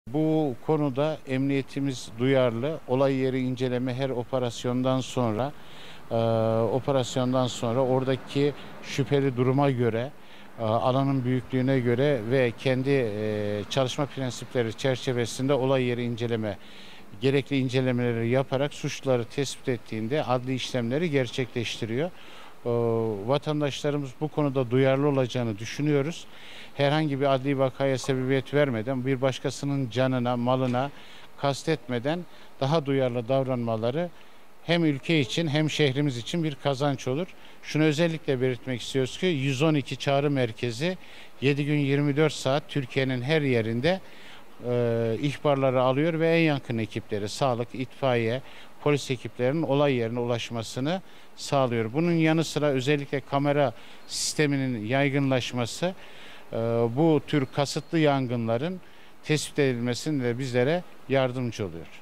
Bu konuda emniyetimiz duyarlı. Olay yeri inceleme her operasyondan sonra oradaki şüpheli duruma göre, alanın büyüklüğüne göre ve kendi çalışma prensipleri çerçevesinde olay yeri gerekli incelemeleri yaparak suçluları tespit ettiğinde adli işlemleri gerçekleştiriyor. Ee, Vatandaşlarımız bu konuda duyarlı olacağını düşünüyoruz. Herhangi bir adli vakaya sebebiyet vermeden, bir başkasının canına, malına kastetmeden daha duyarlı davranmaları hem ülke için hem şehrimiz için bir kazanç olur. Şunu özellikle belirtmek istiyoruz ki 112 çağrı merkezi 7 gün 24 saat Türkiye'nin her yerinde ihbarları alıyor ve en yakın ekipleri, sağlık, itfaiye, polis ekiplerinin olay yerine ulaşmasını sağlıyor. Bunun yanı sıra özellikle kamera sisteminin yaygınlaşması bu tür kasıtlı yangınların tespit edilmesinde bizlere yardımcı oluyor.